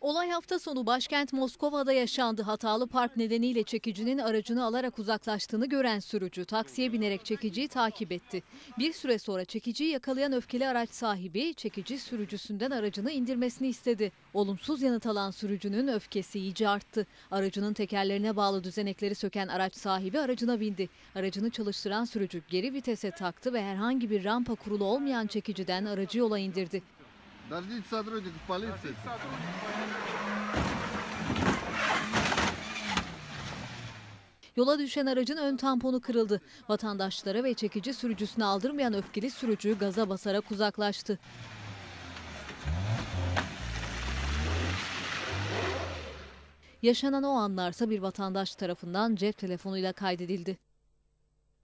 Olay hafta sonu başkent Moskova'da yaşandı. Hatalı park nedeniyle çekicinin aracını alarak uzaklaştığını gören sürücü taksiye binerek çekiciyi takip etti. Bir süre sonra çekiciyi yakalayan öfkeli araç sahibi çekici sürücüsünden aracını indirmesini istedi. Olumsuz yanıt alan sürücünün öfkesi iyice arttı. Aracının tekerlerine bağlı düzenekleri söken araç sahibi aracına bindi. Aracını çalıştıran sürücü geri vitese taktı ve herhangi bir rampa kurulu olmayan çekiciden aracı yola indirdi. Дождитесь сотрудников полиции. Yola düşen aracın ön tamponu kırıldı. Vatandaşlara ve çekici sürücüsüne aldırmayan öfkeli sürücü gaza basarak uzaklaştı. Yaşanan o anlarsa bir vatandaş tarafından cep telefonuyla kaydedildi.